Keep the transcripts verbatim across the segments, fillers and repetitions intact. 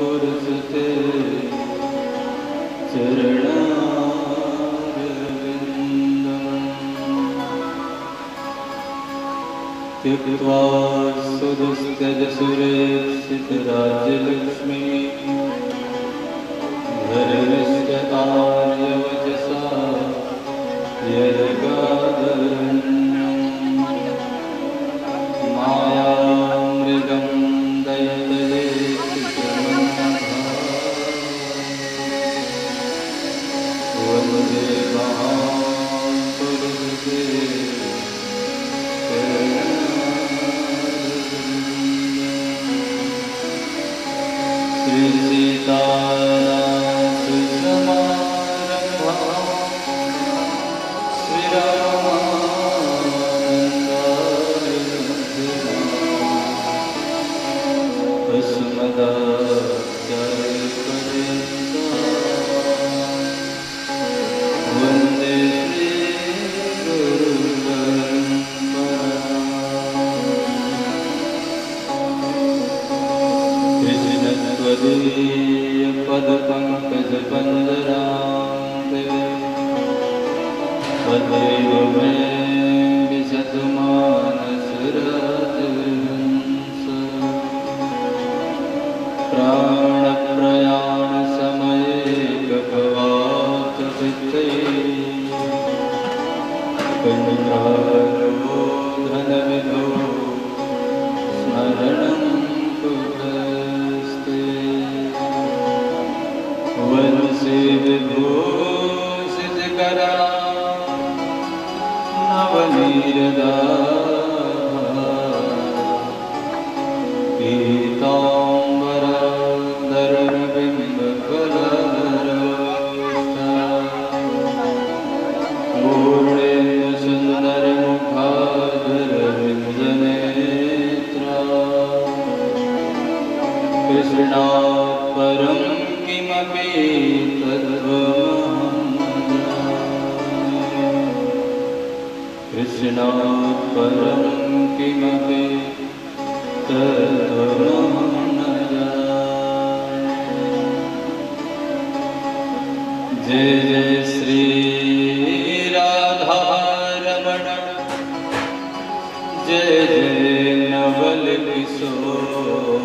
पुरस्ते चरणारविन्दम् त्यक्त्वा सुदुस्तजसुरेक्षितराज्यलक्ष्मी धर्मिष्ठ आर्यवचसा यदगादरण्यम् मायामृगं दयतले वन्दे महापुरुषे श्री सीताराम सुषमारम्भा श्री रामानन्दारम्भा अस्मदाचार्यपर्यन्तां वन्दे श्रीगुरुपरम्पराम् कृष्णत्वदीयपदपङ्कजपन्दरां तदेव मे विशतु मानसराजहंस प्राणप्रयाणसमये गभवातचित्ते कण्ठारोधनविधौ स्मरणं कुतस्ते वंशे विभूषितकरा नवनीरदाभा पीताम्बरधरणबिम्बफलधरोष्ठा पूर्णेन्दुसुन्दरमुखाधरविन्दनेत्रा कृष्णात् परं किमपि कृष्णात् परं किमपि तद्वमहं न जाने। जय जय श्री राधारमण जय जय नवल किशोर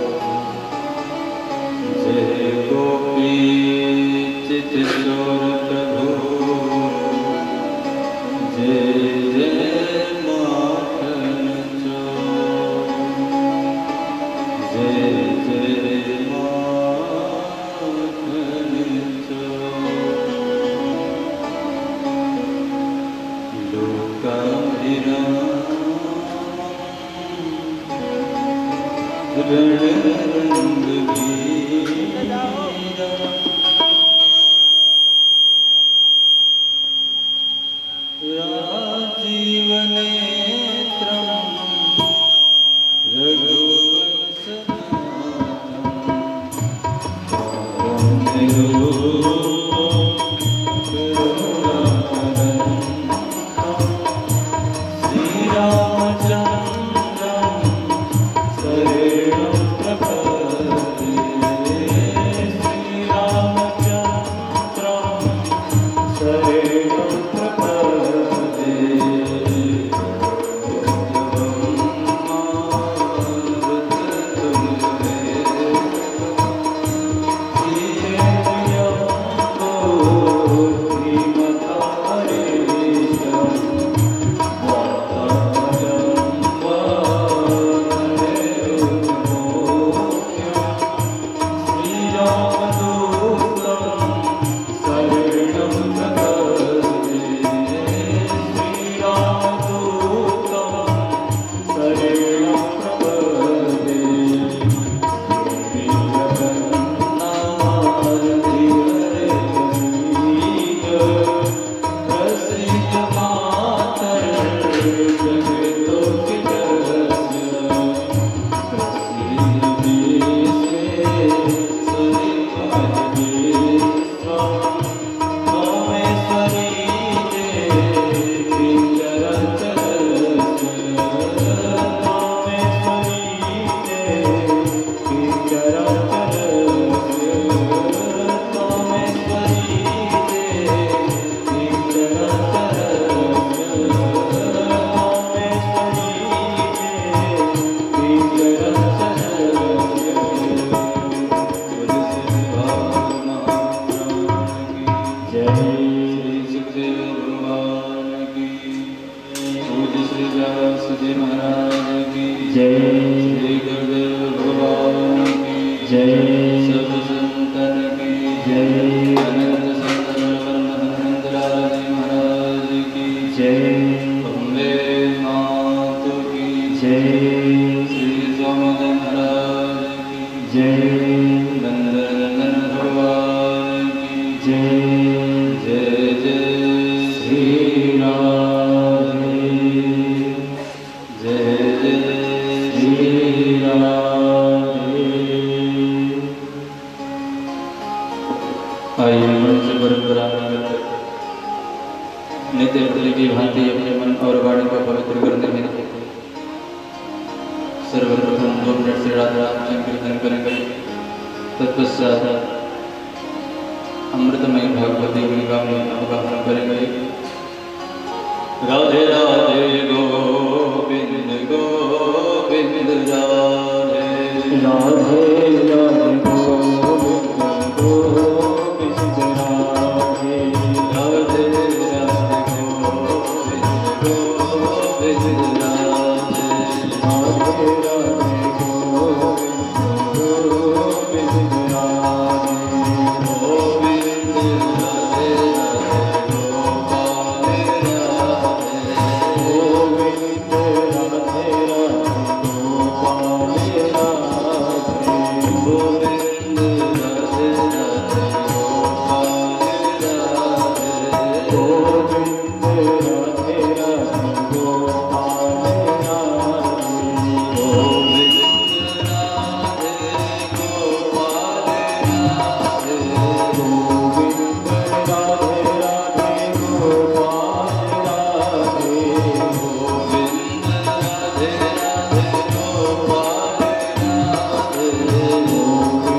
जय गोपी चित्तचोर प्रभु जय जय माखन चोर जय जय माखन चोर लोकाभिरामं रणरङ्गभीरा राजीवनेत्रं रघुवंशनाथं श्रीरामचन्द्रं शरणं प्रपद्ये श्रीरामचन्द्रं शरणं प्रपद्ये जय सब संतन की जय अनंत संतन परमानंद लाल महाराज की जय अम्बे मात की जय श्री स्वामी महाराज की जय नंदन भगवान की जय जय जय श्री राधे जय जय श्री राधे। आइए मंच पर विराम कर नित्य प्रतिदिन की भांति अपने मन और वाणी को पवित्र करने में सर्वप्रथम दो मिनट से राधा राम संकीर्तन करेंगे। तत्पश्चात अमृतमय भागवती गंगा में अवगाहन करेंगे। राधे राधे गोविंद गोविंद राधे राधे राधे गोविंद गोविंद राधे राधे राधे गोविंद गोविंद राधे राधे राधे गोविंद गोविंद राधे गोविंद राधे राधे गोपाल राधे गोविंद राधे राधे गोपाल राधे गोविंद राधे राधे गोपाल राधे गोविंद राधे राधे गोपाल राधे गोविंद राधे गोपाल राधे गोविंद राधे राधे गोपाल राधे गोविंद राधे राधे गोपाल राधे गोविंद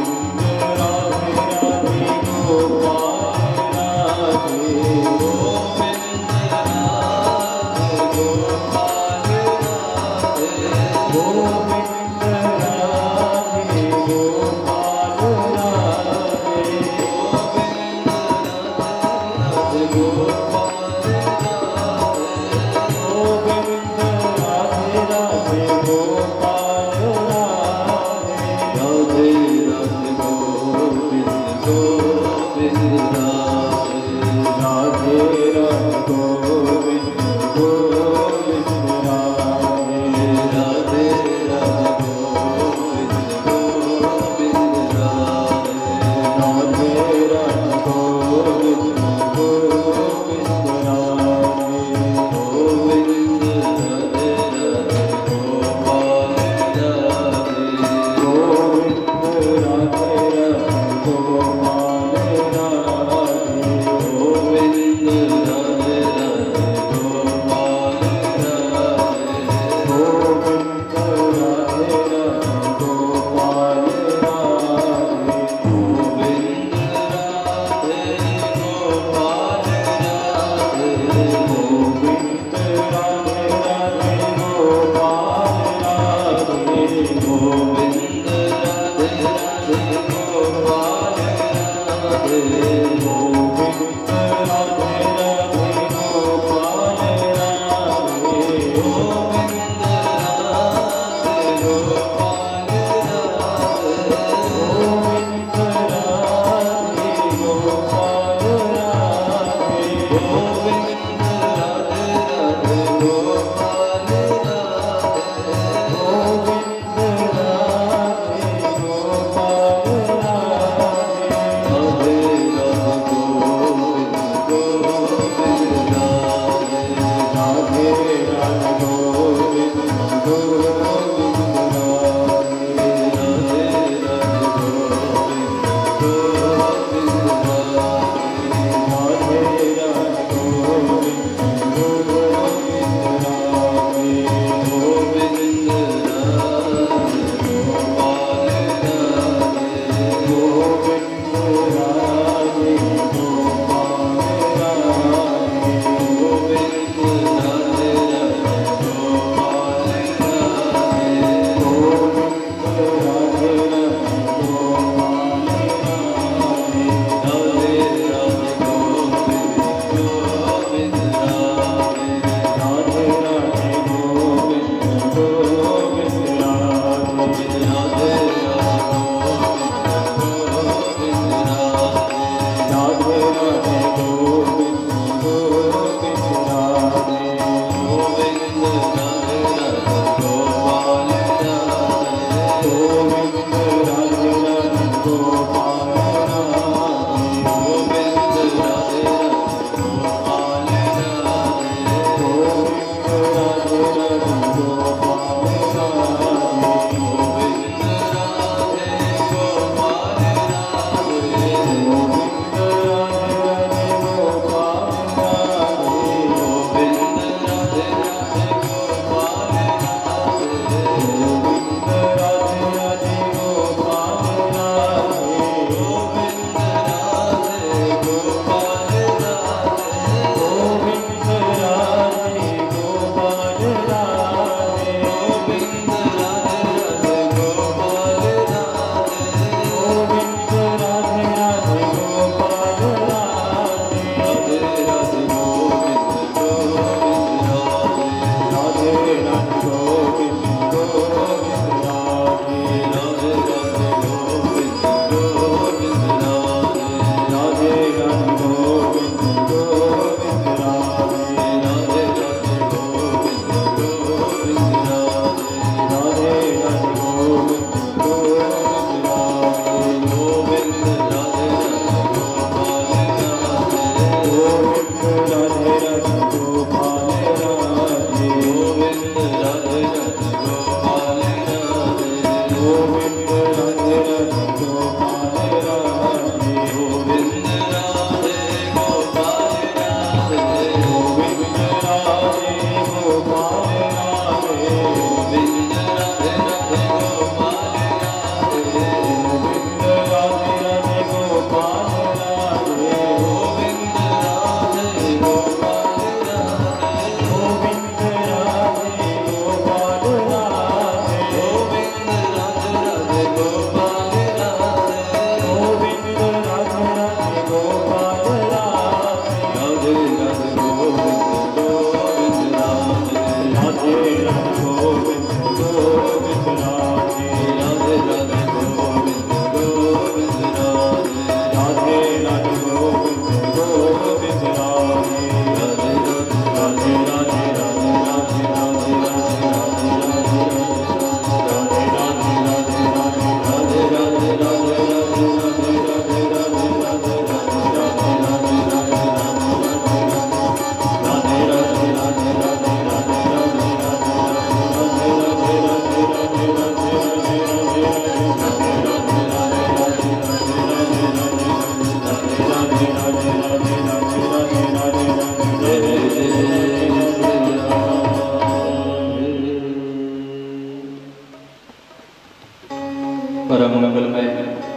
करुणामय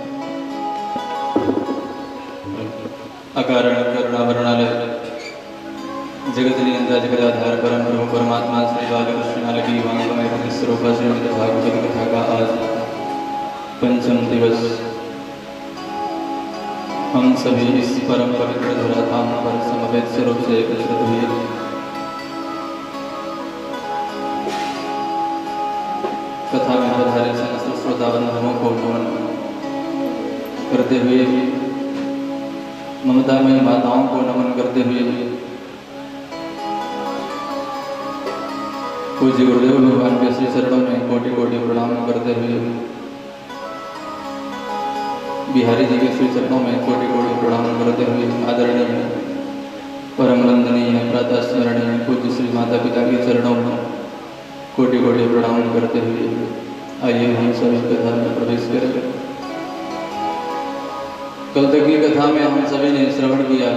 अकारण करुणा वरुणालय जगत नियंता जगदाधार परम प्रभु परमात्मा श्री बालकृष्ण की वांगमय स्वरूप श्रीमद् भागवत कथा का आज पंचम दिवस। हम सभी इस परम पवित्र धराधाम पर समवेत स्वरूप से एकत्रित हुए कथा में पधारे समस्त श्रोता बंधुओं को नमन करते हुए, ममतामयी माताओं को नमन करते हुए, पूज्य गुरुदेव भगवान के श्री चरणों में कोटि कोटि प्रणाम करते हुए, बिहारी जी के श्री चरणों में कोटि कोटि प्रणाम करते हुए, आदरणीय परम वंदनीय प्रातः स्मरणीय पूज्य श्री माता पिता के चरणों में कोटि कोटि प्रणाम करते हुए आइए हम सभी कथा में प्रवेश करें। कल तक की कथा में हम सभी ने श्रवण किया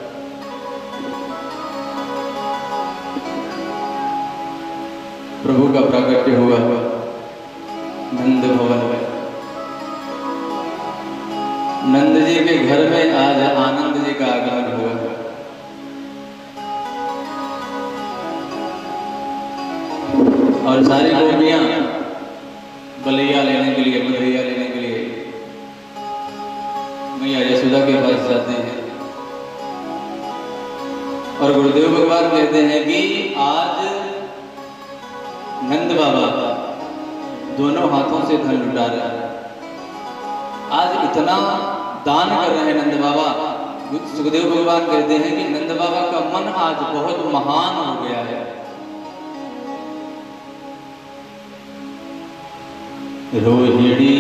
प्रभु का प्राकट्य हुआ नंद भवन में। नंद जी के घर में आज आनंद जी का आगमन हुआ। और सारी गोपियां बलैया लेने के लिए बधैया लेने के लिए मैया यशोदा के पास जाते हैं और गुरुदेव भगवान कहते हैं कि आज नंद बाबा दोनों हाथों से धन लुटा रहे हैं, आज इतना दान कर रहे हैं नंद बाबा। सुखदेव भगवान कहते हैं कि नंद बाबा का मन आज बहुत महान हो गया है। रोहिणी